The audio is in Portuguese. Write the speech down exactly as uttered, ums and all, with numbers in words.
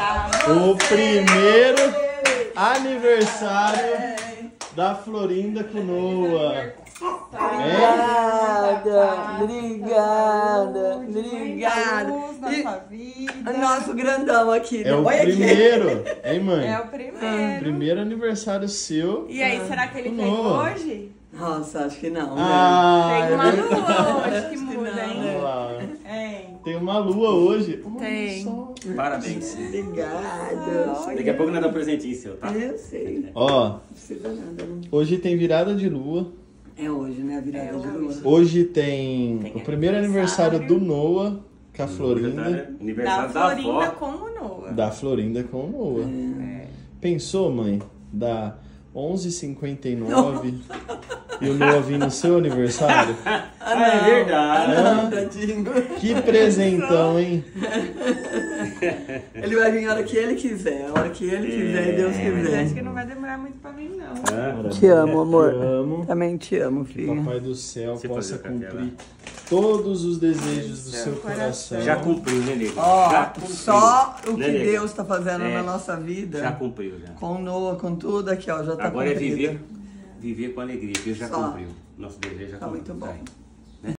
O primeiro aniversário da Florinda com Noah. Obrigada, obrigada, obrigada. E o nosso grandão aqui. É o Olha primeiro, hein, mãe? É o primeiro. Primeiro aniversário seu. E aí, será que ele com tem Noah. hoje? Nossa, acho que não. Ah, Tem uma é lua hoje que Acho que muda, não, hein? Olha lá. É. Tem uma lua hoje. Olha Tem. só. Parabéns. Obrigada. Daqui a pouco nós dá um presentinho seu, tá? Eu sei. Ó, Não precisa nada, não. hoje tem virada de lua. É hoje, né? A virada É de lua. hoje. Hoje tem, Tem o primeiro aniversário aniversário. do Noah com a Florinda. né? Da Aniversário da, Florinda avó. com o Noah. Da Florinda com o Noah. É. Pensou, mãe? Da onze e cinquenta e nove e o Noah vir no seu aniversário? Ah, não, é verdade. Não, tadinho. Que presentão, hein? Ele vai vir a hora que ele quiser. A hora que ele quiser, Deus É, mas acho quiser. que não vai demorar muito pra vir, não. Ah, Te amo, amor. Te amo. Também te amo, Que filho. Papai do Céu Você possa fazer o café cumprir todos os desejos do Seu seu coração. coração. já cumpriu, né, nego? já Ó, cumpriu. só o que Né, nego? Deus tá fazendo É, na nossa vida. Já cumpriu, já. Com o Noah, com tudo aqui, ó. Já tá Agora é cumprido. viver, viver com alegria. Deus já Só. cumpriu. Nosso desejo já Tá cumpriu. muito bom.